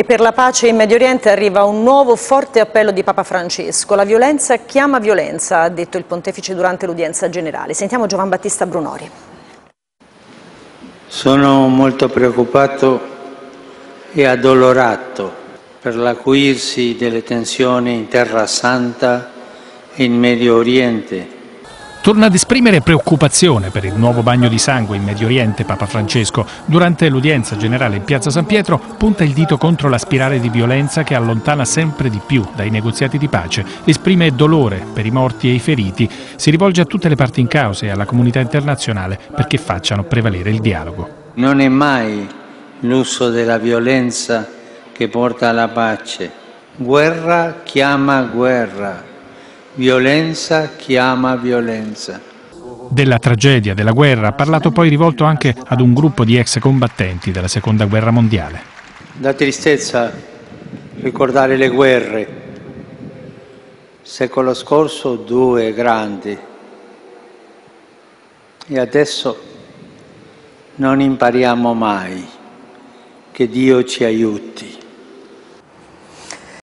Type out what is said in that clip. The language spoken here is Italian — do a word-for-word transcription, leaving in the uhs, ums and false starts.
E per la pace in Medio Oriente arriva un nuovo forte appello di Papa Francesco. La violenza chiama violenza, ha detto il pontefice durante l'udienza generale. Sentiamo Giovan Battista Brunori. Sono molto preoccupato e addolorato per l'acuirsi delle tensioni in Terra Santa e in Medio Oriente. Torna ad esprimere preoccupazione per il nuovo bagno di sangue in Medio Oriente Papa Francesco. Durante l'udienza generale in Piazza San Pietro punta il dito contro la spirale di violenza che allontana sempre di più dai negoziati di pace. Esprime dolore per i morti e i feriti. Si rivolge a tutte le parti in causa e alla comunità internazionale perché facciano prevalere il dialogo. Non è mai l'uso della violenza che porta alla pace. Guerra chiama guerra. Violenza chiama violenza. Della tragedia della guerra ha parlato poi rivolto anche ad un gruppo di ex combattenti della Seconda Guerra Mondiale. Da tristezza ricordare le guerre. Secolo scorso due grandi. E adesso non impariamo mai. Che Dio ci aiuti.